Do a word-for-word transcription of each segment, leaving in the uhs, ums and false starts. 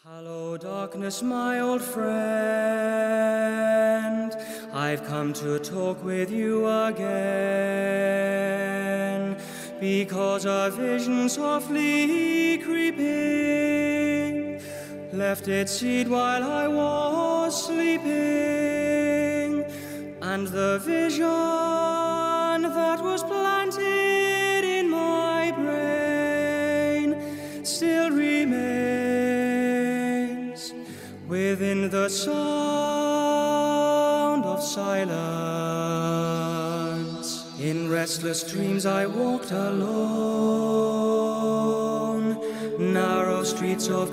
Hello, darkness, my old friend. I've come to talk with you again, because a vision softly creeping left its seed while I was sleeping, and the vision that was planted in my brain still remains within the sound of silence. In restless dreams I walked alone, narrow streets of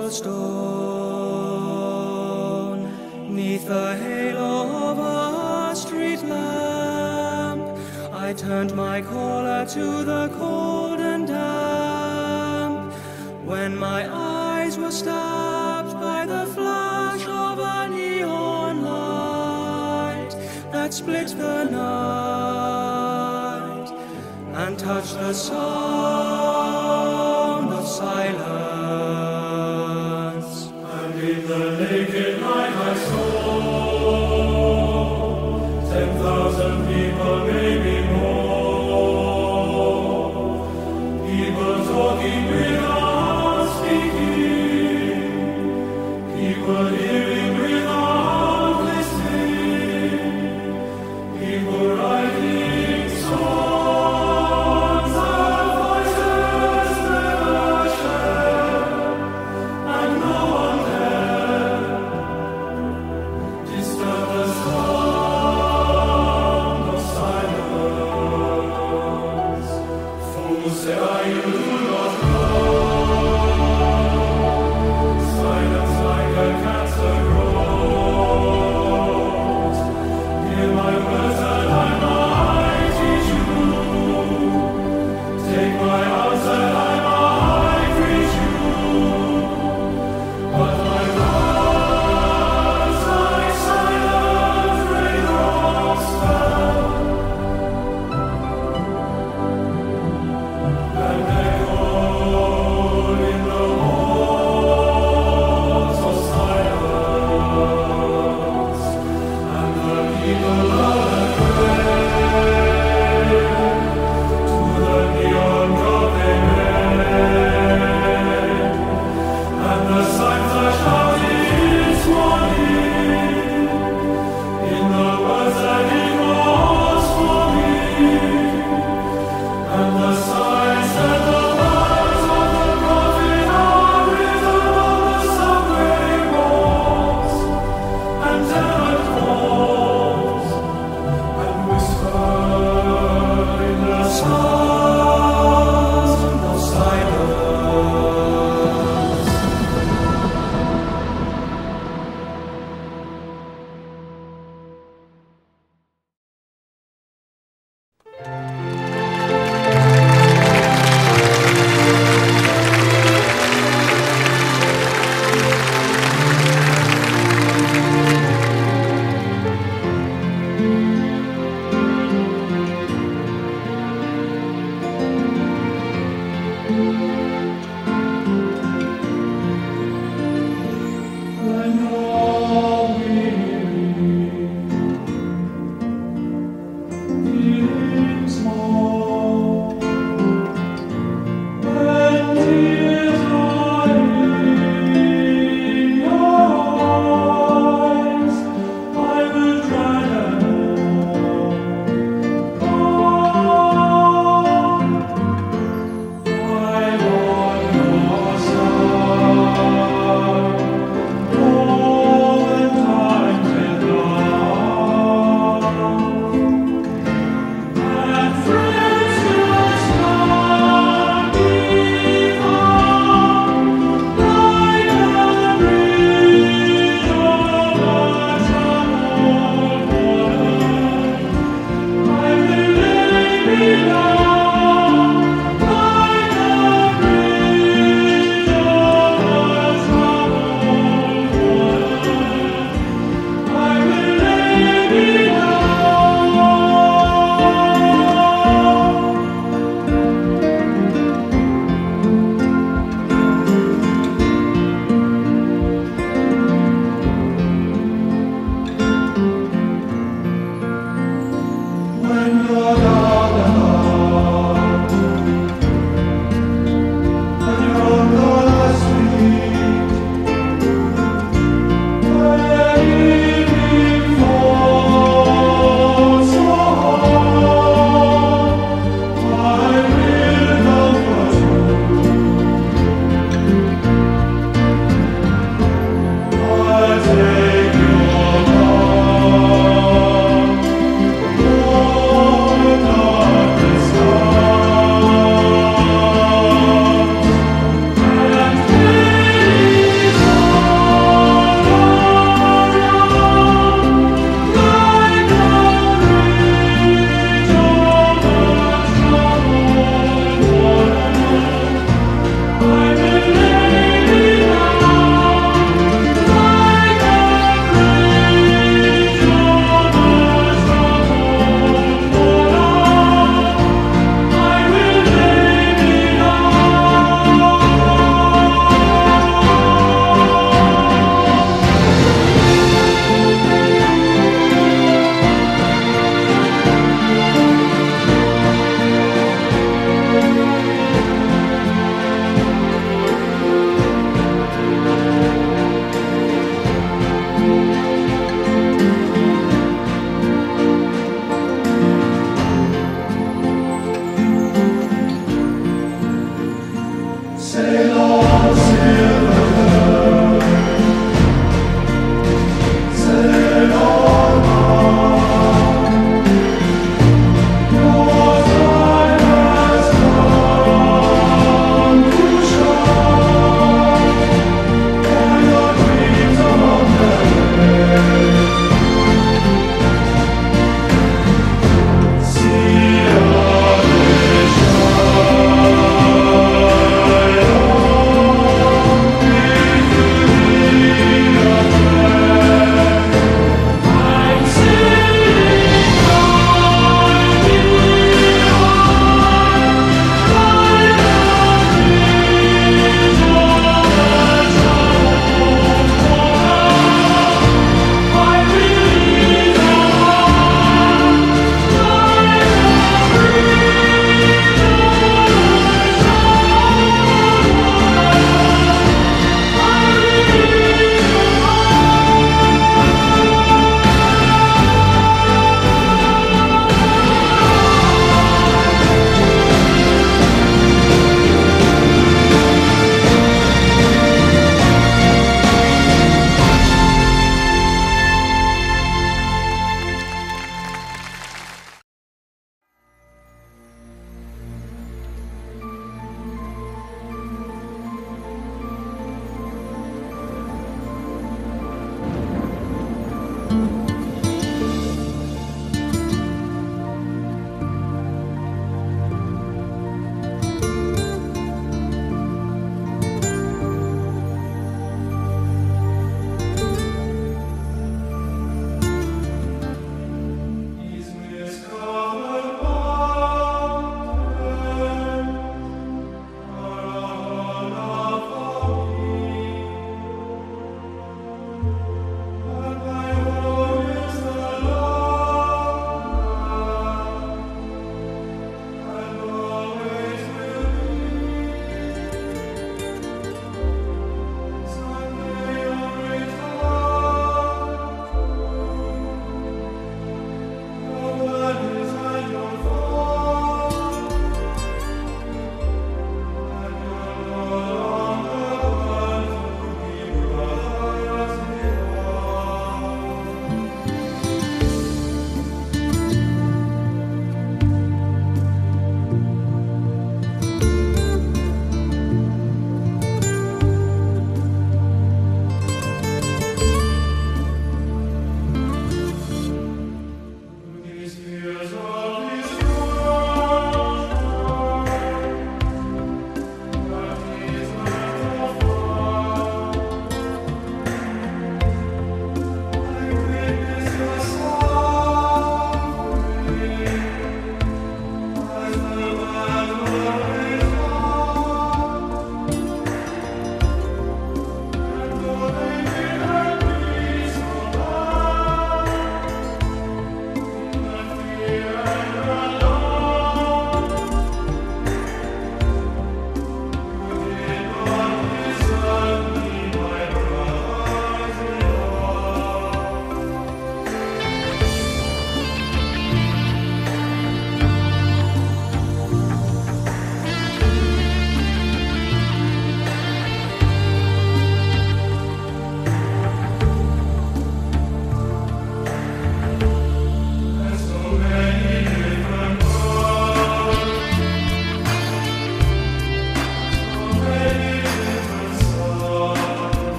cobblestone, 'neath the halo of a street lamp I turned my caller to the cold and damp, when my eyes were stabbed by the flash of a neon light that split the night and touched the sound of silence. And in the naked night I saw ten thousand people, maybe more, people talking without speaking, people hearing without listening, people writing songs that voices never share, and no one dared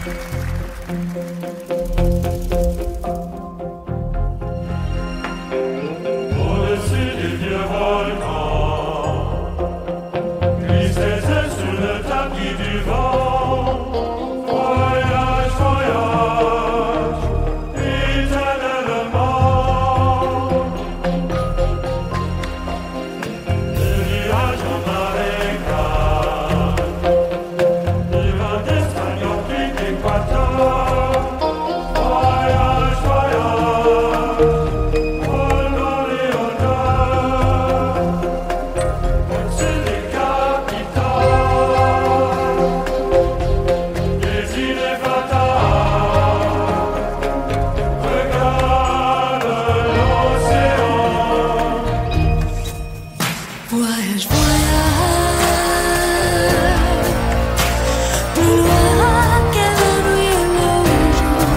Au-dessus des vieux volcans, tristesse sous le tapis du vent. Voyage, voyage, éternellement. Le nuage en marécage, du vent d'Espagne au plus d'Équateur. Voyage, voyage, vol dans les hauteurs. Au-dessus des capitales, des îles fatales. Regarde l'océan. Voyage, voyage, plus loin que la nuit et le jour.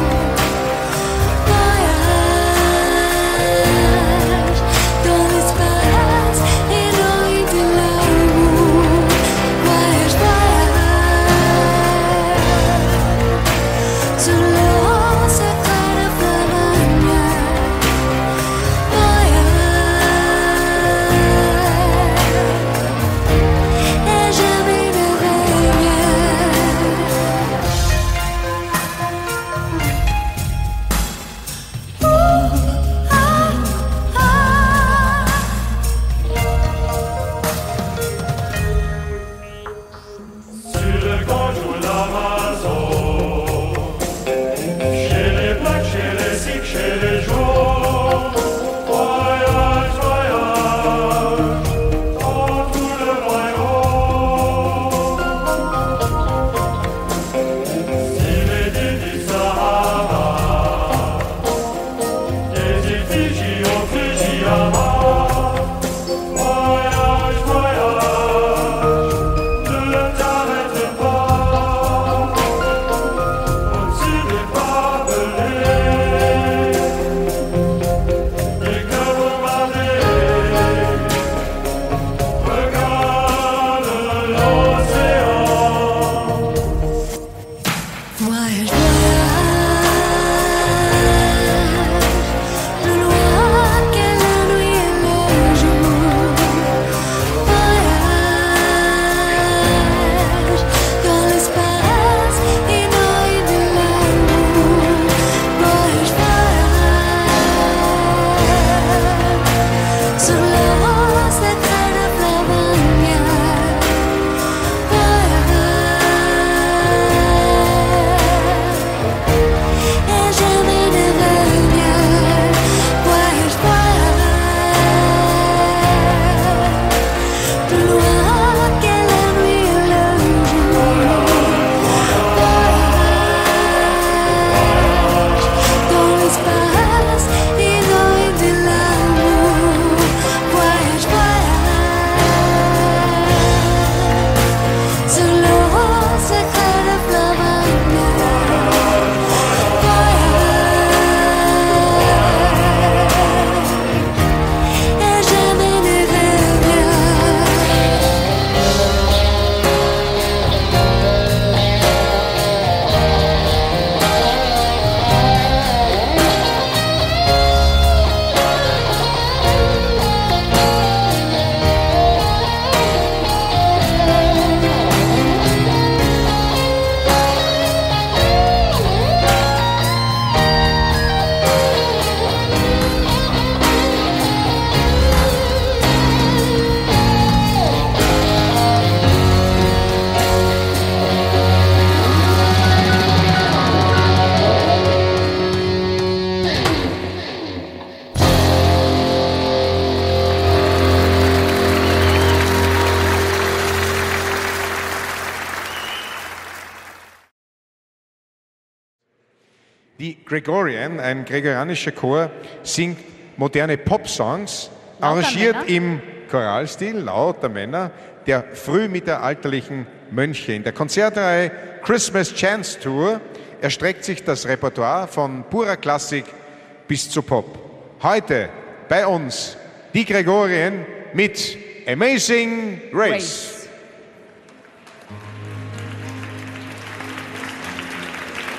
Voyage dans l'espace inouï de l'amour. Voyage, voyage, sur l'eau secret de Flavagna. Voyage, et jamais ne Sur le Gange ou l'Amazon, chez les Blacks, chez les Sikhs, chez les Jaunes. Voyage, voyage, dans tout le royaume. S'il est dit du Sahara, des îles Fidji au Fujiyama. Voyage, voyage, ne t'arrête pas. Au-dessus des barbelés, des cœurs bombardés, regarde l'océan. Voyage, voyage, plus loin que la nuit et le jour. Voyage dans l'espace inouï de l'amour. Voyage, voyage, sur l'eau secret de Flavagna. Voyage, et jamais ne reviens. Voyage, voyage, plus loin que la nuit et le jour. Voyage dans l'espace inouï de l'amour. Voyage, voyage, sur l'eau secret de Flavagna. Voyage, et jamais ne reviens. Die Gregorian, ein gregorianischer Chor, singt moderne Pop-Songs, arrangiert Männer. im Choralstil lauter Männer der frühmittelalterlichen Mönche. In der Konzertreihe Christmas Chance Tour erstreckt sich das Repertoire von purer Klassik bis zu Pop. Heute bei uns die Gregorian mit Amazing Grace. Grace.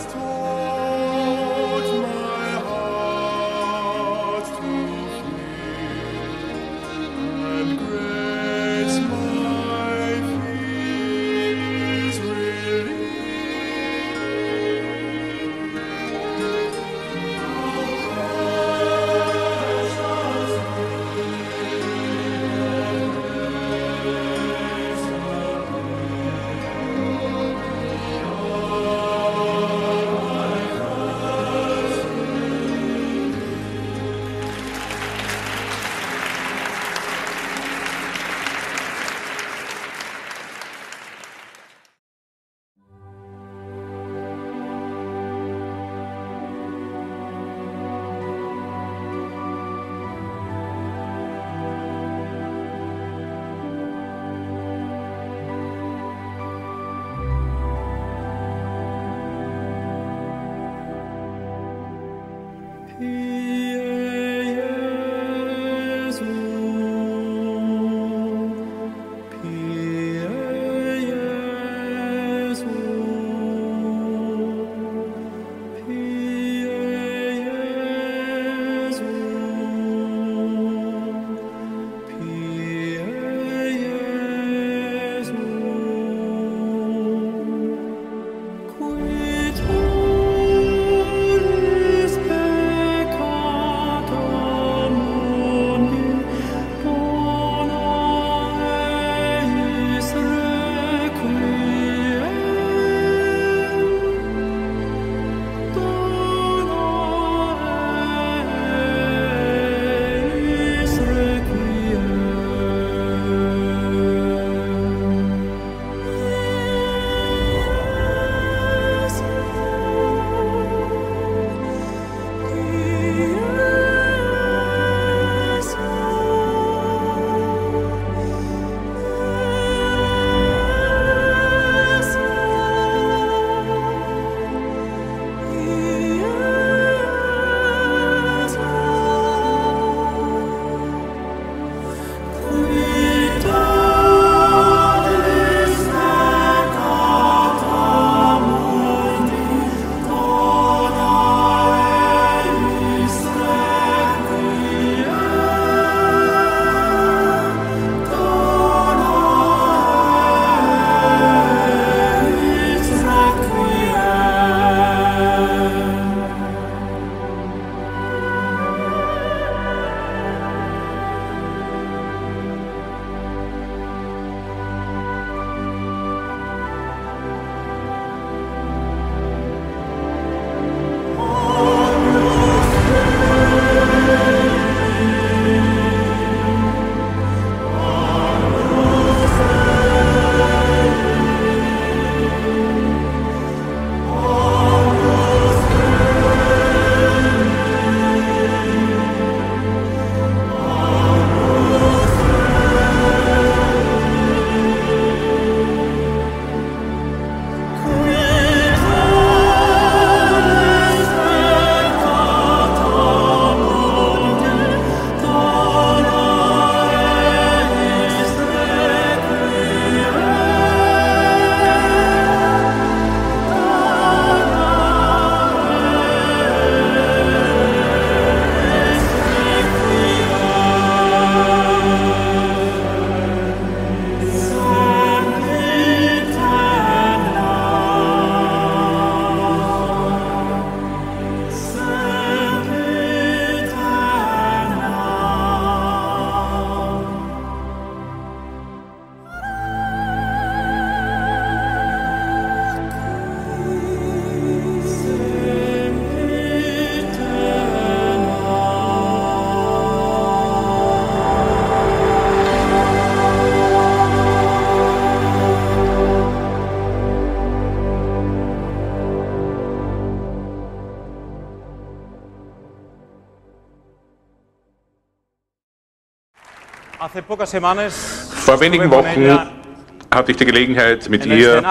Vor wenigen Wochen hatte ich die Gelegenheit, mit ihr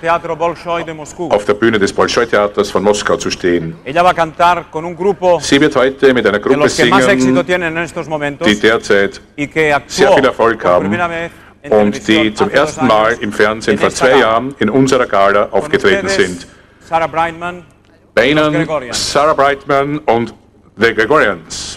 auf der Bühne des Bolschoi-Theaters von Moskau zu stehen. Sie wird heute mit einer Gruppe singen, die derzeit sehr viel Erfolg haben und die zum ersten Mal im Fernsehen vor zwei Jahren in unserer Gala aufgetreten sind. Bei Ihnen Sarah Brightman und The Gregorians.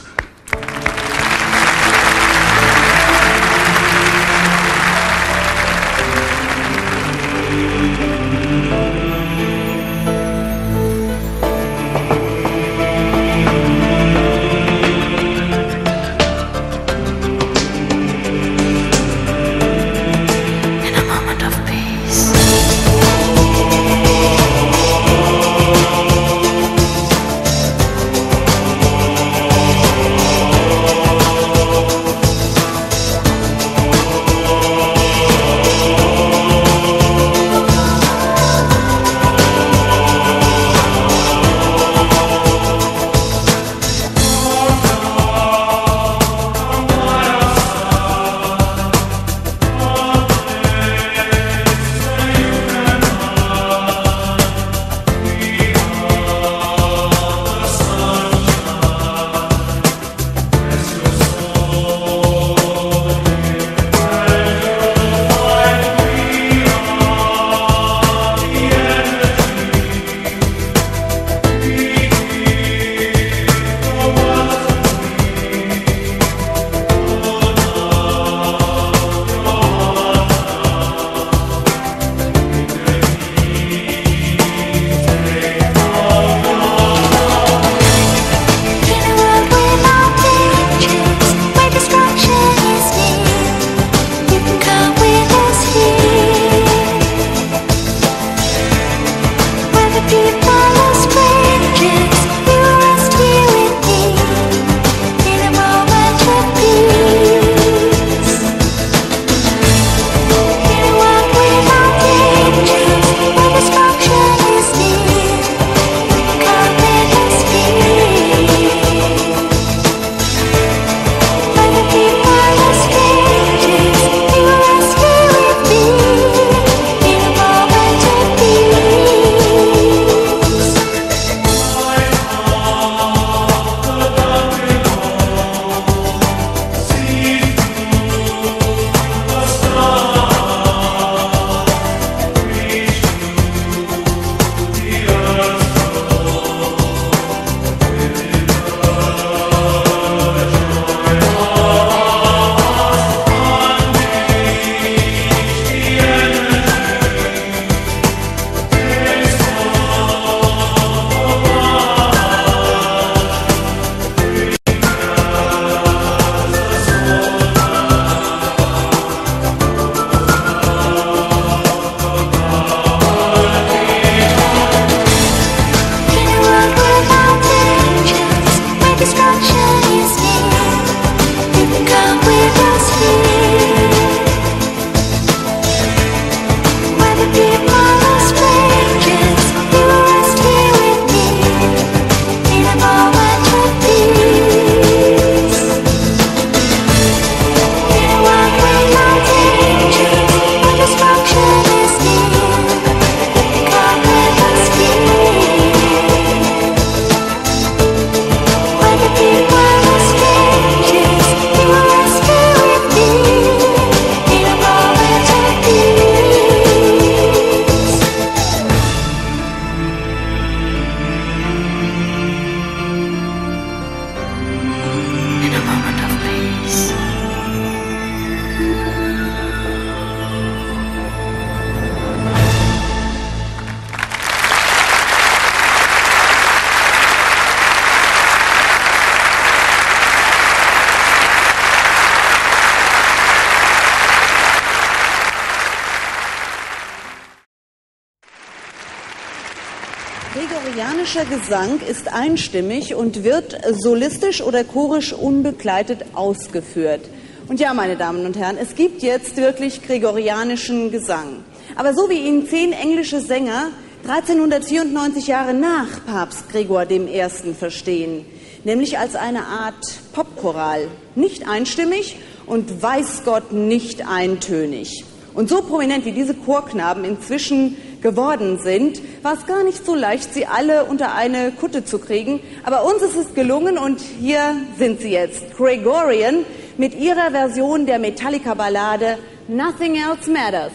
Gregorianischer Gesang ist einstimmig und wird solistisch oder chorisch unbegleitet ausgeführt. Und ja, meine Damen und Herren, es gibt jetzt wirklich gregorianischen Gesang. Aber so wie ihn zehn englische Sänger dreizehnhundertvierundneunzig Jahre nach Papst Gregor dem Ersten verstehen, nämlich als eine Art Popchoral, nicht einstimmig und weiß Gott nicht eintönig. Und so prominent wie diese Chorknaben inzwischen geworden sind, war es gar nicht so leicht, sie alle unter eine Kutte zu kriegen. Aber uns ist es gelungen und hier sind sie jetzt. Gregorian mit ihrer Version der Metallica-Ballade Nothing Else Matters.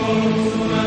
Consume